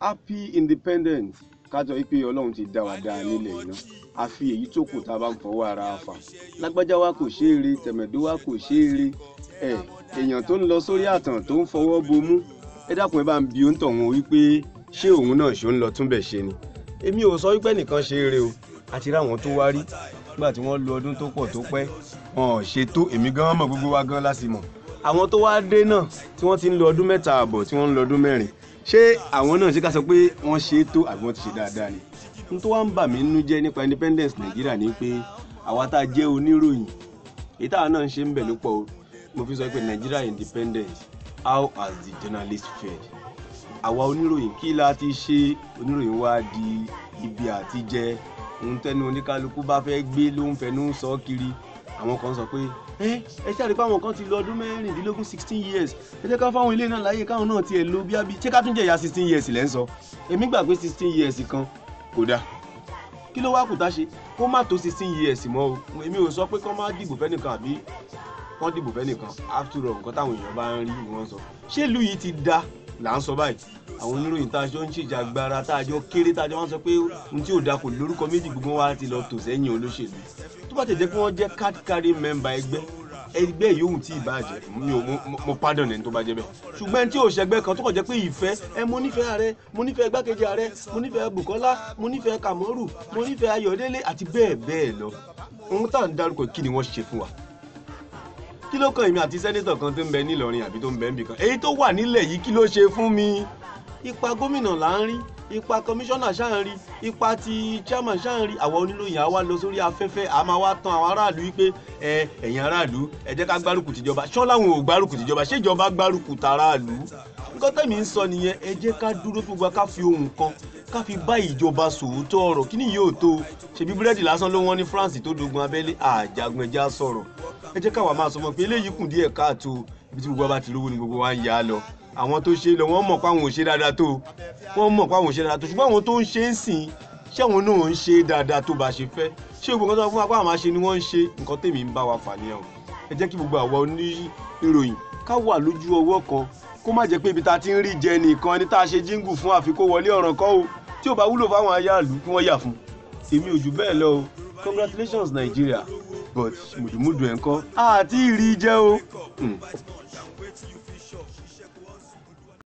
happy independence kájọ wípé Ọlọ́run ti dá wa dá nílẹ̀ yìí náà a fi èyí tó kù tá a bá ń fọwọ́ ara fà lágbájá wa kò ṣe é re tẹ̀mẹ̀dó wa kò ṣe é re èèyàn tó ń lọ sórí àtàn tó ń fọwọ́ bomú ẹ dákun ẹ bá ń bi ó ń tọ̀ wọn wípé ṣé òun náà ṣó ń lọ túnbẹ̀ ṣe ni èmi ò sọ wípé nìkan ṣe é re o àti ráwọn tó wá rí nígbà tí wọ́n lo ọdún tó pọ̀ tó pẹ́ wọn ò ṣe tó èmi gan mọ̀ gbogbo wa gan lásìmọ̀ àwọn tó wá dé náà tí wọ́n ti ń lo ọdún mẹ́ta àbọ̀ tí wọ́n ń lo ọdún mẹ́rin ṣé àwọn náà ṣe ká sọ pé wọ́n ṣe é tó àbí wọ́n ti ṣe dáadáa ni n tó wá ń bà mí nínú jẹ́ nípa independence Nàìjíríà ni pé àwa tá a jẹ́ oníròyìn èyí táwa náà ń ṣe ń bẹ̀ ló pọ̀ o mo fi sọ pé Nigeria independence how has the journalist fared àwa oníròyìn kí la ti ṣe oníròyìn wá di ibi àtijẹ ohun tẹnu oníkálukú bá fẹ́ gbé ló ń fẹnu sọ kiri àwọn kan sọ pé ẹ ṣàrí pé àwọn kan ti lọ ọdún mẹ́rìndínlógún 16 years ẹ jẹ́ ká fáwọn ilé náà láyé káwọn náà tiẹ̀ lo bí abí ṣé ká tún jẹ̀yà 16 years lẹ́ ń sọ èmi gbà pé 16 years kan kò dáa kí ló wá kù tá ṣe kó má tó 16 years mọ́ o èmi ò sọ pé kán má dìbò fẹ́nìkan àbí kán dìbò fẹ́nìkan after all nǹkan táwọn èèyàn bá ń rí ni wọ́n sọ ṣé ìlú yìí ti da là ń sọ báyìí àwọn oníròyìn tá a jọ ń ṣèjàgbara tá a jọ kéré tá a jọ wọ́n sọ pé ohun tí ò da kò lórúkọ méjì gbogbo wa ti lọ tò sẹ́yìn olóṣèlú tó bá tẹ̀jẹ́ pé wọ́n jẹ́ card carry member ẹgbẹ́ yòówù tí ìbàjẹ́ mo pardon ẹni tó bá jẹ́ bẹ́ẹ̀ ṣùgbọ́n tí ò ṣẹgbẹ́ kan tó kàn jẹ́ pé ìfẹ́ mo nífẹ̀ẹ́ ààrẹ mo nífẹ̀ẹ́ igbákejì ààrẹ mo nífẹ̀ẹ́ Bùkọ́lá mo nífẹ̀ẹ́ Kàmọ́rù mo nífẹ̀ẹ́ Ayọ̀délé àti bẹ́ẹ̀ bẹ́ẹ̀ lọ ohun tá à ń dárúkọ kí ni wọ́n ṣe fún wa kí ló kàn èmi àti sẹ́nítọ̀ kan tó ń bẹ nílọrin àbí tó ń bẹ níbì kan èyí tó wà nílẹ̀ yìí kí ló ṣe fún mi ipa gómìnà là ń rí ipa kọmíṣánná ṣáà ń rí ipa ti chairman ṣáà ń rí àwọn oníròyìn àwa lọ sórí afẹ́fẹ́ a máa wá tan àwọn aráàlú wípé ẹ̀yin aráàlú ẹ jẹ́ ká gbárùkù tìjọba ṣọ́ láwọn ò gbárùkù tìjọba ṣèjọba gbárùkù tàráàlú nǹkan tẹ̀mí ń sọ nìyẹn ẹ jẹ́ ká dúró fún wa ká fi ohùn kan ká fi bá ìjọba sòótọ́ ọ̀rọ̀ kí ni yóò tó ṣebí búrẹ́dì lásán ló wọ́n ní France tó dogun abẹ́lé àjàgùn ẹja sọ̀rọ̀ ẹ jẹ́ káwa máa sọ mọ́ pé eléyìí kùn díẹ̀ káàtó ibi tí gbogbo bá ti lówó ni gbogbo wa ń yá lọ àwọn tó ṣe lọ wọ́n mọ̀ pé àwọn ò ṣe dáadáa tó wọ́n mọ̀ pé àwọn ò ṣe dáadáa tó ṣùgbọ́n àwọn tó ń ṣe ń sìn ṣé àwọn náà ń ṣe dáadáa tó bá ṣe fẹ́ ṣé gbogbo nǹkan tó fún wa pé àwọn máa ṣe ni wọ́n ń ṣe nǹkan tèmi ń bá wa fà nìyẹn o ẹ jẹ́ kí gbogbo àwa oníròyìn ká wà lójú ọwọ́ kan kó má jẹ́ pé ibi tá a ti ń rí jẹ nìkan ẹni tá a ṣe jíǹgù fún àfikún wọlé ọ̀ràn kan o tí ò bá wúlò fáwọn aráàlú kí wọ́n yà fún èmi ò jù bẹ́ẹ̀ lọ o congratulations Nigeria but mùdùmùdù ẹ̀ ń kọ́ àti ìrì jẹ́ o.